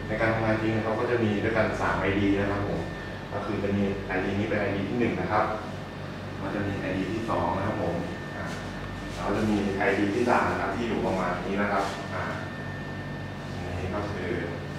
ในการทำงานจริงนะครับก็จะมีด้วยกัน3 ID นะครับผมก็คือจะมี ID นี้เป็น ID ที่1นะครับก็จะมี ID ที่2นะครับผมแล้วจะมี ID ที่3นะครับที่อยู่ประมาณนี้นะครับนี่ก็คือ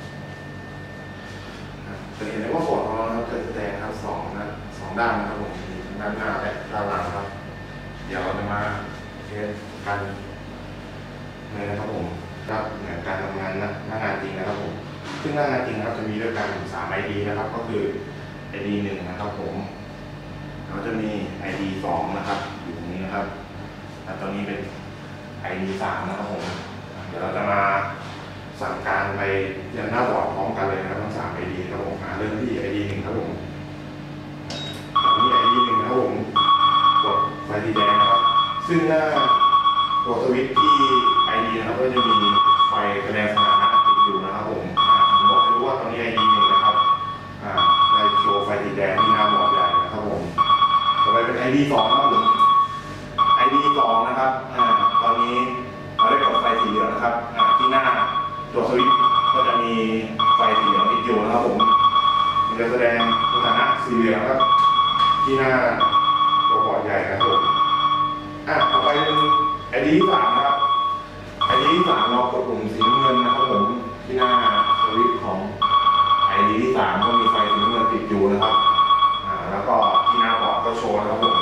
จะเห็นได้ว่าบอร์ดของเรานะครับจะแสดงครับ2ด้านนะครับผมมีทั้งด้านหน้าและด้านหลังครับเดี๋ยวเราจะมาเทสกันเลยนะครับผมครับเหมือนการทำงานหน้างานจริงนะครับผมซึ่งหน้างานจริงนะครับจะมีด้วยกัน3 ID นะครับก็คือ ID 1นะครับผมแล้วจะมี ID 2นะครับอยู่ตรงนี้นะครับแล้วตอนนี้เป็น ID 3นะครับผมเดี๋ยวเราจะมาสั่งการไปยังหน้าบอร์ดพร้อมกันเลยนะครับทั้ง3 ID ครับผมเริ่มที่ ID 1ครับผมตอนนี้ ID 1นะครับผมกดไฟสีแดงนะครับซึ่งหน้าตัวสวิตช์ที่ ID นะครับก็จะมีไฟแสดงสถานะติดอยู่นะครับผมบอกให้รู้ว่าตอนนี้ ID 1นะครับได้โชว์ไฟสีแดงที่หน้าบอร์ดใหญ่นะครับผมต่อไปเป็น ID 2ครับผม ID 2นะครับตอนนี้เราได้กดไฟสีเหลืองนะครับที่หน้าตัวสวิตช์ก็จะมีไฟสีเหลืองติดอยู่นะครับผมมันจะแสดงสถานะสีเหลืองครับที่หน้าตัวบอร์ดใหญ่นะครับผมต่อไปเป็น ID ที่3นะครับ ID ที่3เรากดปุ่มสีน้ำเงินนะครับผมที่หน้าสวิตช์ของ ID ที่3ก็มีไฟสีน้ำเงินติดอยู่นะครับแล้วก็ที่หน้าบอร์ดก็โชว์นะครับผม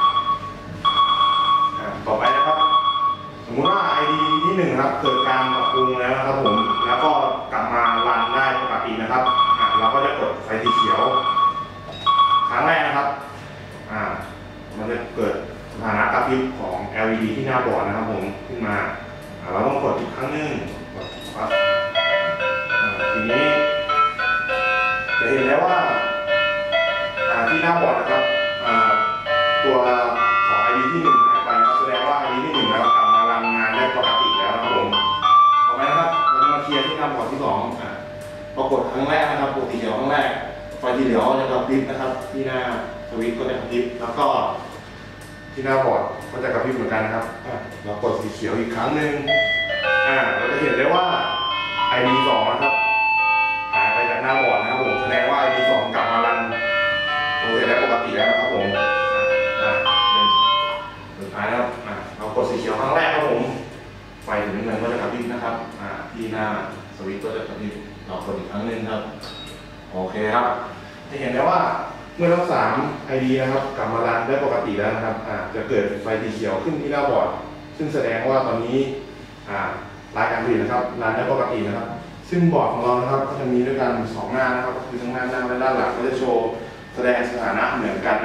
ต่อไปนะครับสมมุติว่า ID ที่1ครับเกิดการปรับปรุงแล้วนะครับผมแล้วก็กลับมารันได้ปกตินะครับเราก็จะกดไฟสีเขียวครั้งแรกนะครับมันจะเกิดสถานะกระพริบของ LED ที่หน้าบอร์ดนะครับผมขึ้นมาเราต้องกดอีกครั้งหนึ่งครับทีนี้จะเห็นแล้วว่าที่หน้าบอร์ดนะครับตัวของ ID ที่1หายไปนะครับแสดงว่า ID ที่1แล้วกลับมารันงานได้ปกติแล้วนะครับผมต่อไปนะครับเราจะมาเคลียร์ที่หน้าบอร์ดที่2พอกดครั้งแรกนะครับกดสีเขียวครั้งแรกไฟสีเหลืองจะกระพริบนะครับที่หน้าสวิตช์ก็จะกระพริบแล้วก็ที่หน้าบอร์ดก็จะกระพริบเหมือนกันนะครับเรากดสีเขียวอีกครั้งหนึ่งเราจะเห็นได้ว่า ID 2นะครับหายไปจากหน้าบอร์ดนะครับผมแสดงว่า ID 2กลับมารันโปรเซสได้ปกติแล้วนะครับผมเป็นสุดท้ายนะครับเรากดสีเขียวครั้งแรกครับผมไฟถึงเงินก็จะกระพริบนะครับที่หน้าสวิตช์ก็จะกระพริบเรากดอีกครั้งหนึ่งครับโอเคครับจะเห็นได้ว่าเมื่อทั้ง3 ID นะครับกลับมารันได้ปกติแล้วนะครับจะเกิดไฟสีเขียวขึ้นที่หน้าบอร์ดซึ่งแสดงว่าตอนนี้รายการผลิตนะครับรันได้ปกตินะครับซึ่งบอร์ดของเรานะครับก็จะมีด้วยกัน2 หน้านะครับก็คือทั้งหน้าและด้านหลังก็จะโชว์แสดงสถานะเหมือนกัน